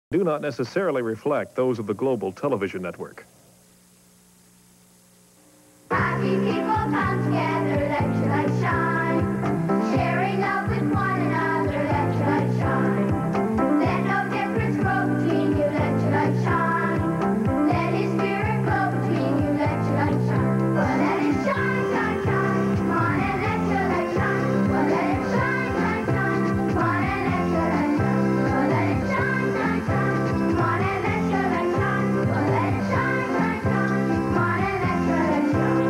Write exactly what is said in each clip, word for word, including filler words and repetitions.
do not necessarily reflect those of the global television network. Happy people come together, let your light shine. Sharing love with one another, let your light shine. Let no difference grow between you, let your light shine. Let His Spirit flow between you, let your light shine. Well, let it shine, shine, shine. Come on and let your light shine. Well, let it shine, shine, shine. Come on and let your light shine. Well, let it shine, shine, shine. Come on and let your light shine. Well, let it shine, shine, shine. Come on and let your light shine.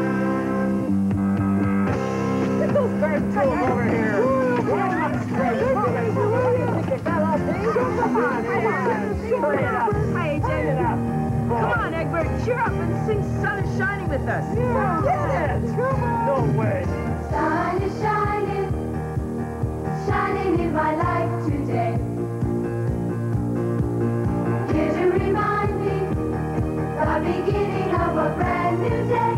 Get those bird tools over here. Roll up straight. What do you think you fell off these? Come on, come on. Hurry it up. Hey, get it up. Come on, Egbert, cheer up and sing Sun is Shining with us. Yeah, get it. Come on. No way. Sun is shining, shining in my life today. Here to remind me, the beginning of a brand new day.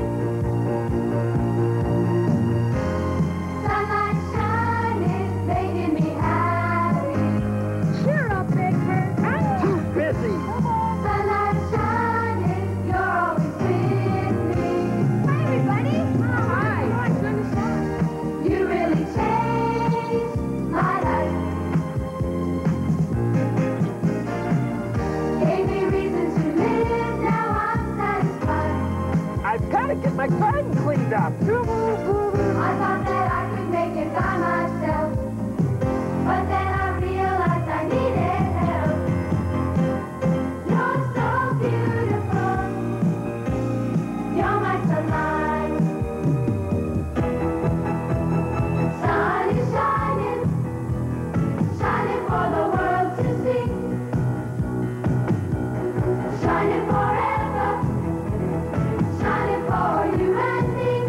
Sunlight shining, making me happy. Cheer up, Egbert. I'm too busy. Sunlight shining, you're always with me. Hi, everybody. Hi. You really changed my life. Gave me reason to live, now I'm satisfied. I've got to get my garden cleaned up. Come on, brother. I thought that I could make it by myself, but then I realized I needed help. You're so beautiful, you're my sunlight. Sun is shining, shining for the world to see. Shining forever, shining for you and me.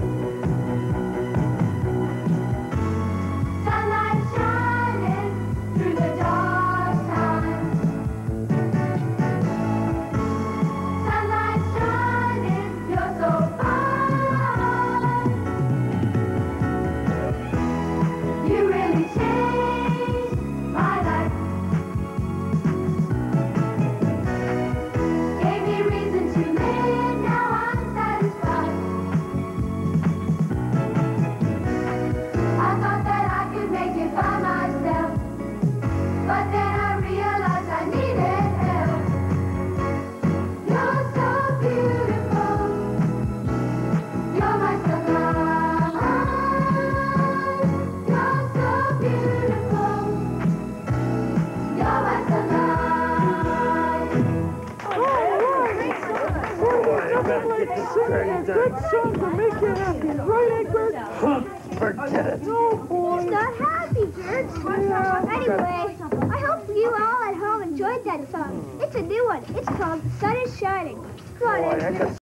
Sunlight shining through the dark times. Sunlight shining, you're so fine. You really changed my life. Gave me reason to live, now I'm satisfied. I thought that I could make it by myself, but then I realized I needed help. You're so beautiful, you're my sunlight. You're so beautiful, you're my sunlight. Boy, I better get this garden done. Good song to make you happy, right, Egbert? Forget it. No, boy. He's not happy, George. Anyway, I hope you all at home enjoyed that song. It's a new one. It's called The Sun is Shining. Come on, Boy, I Edgar. got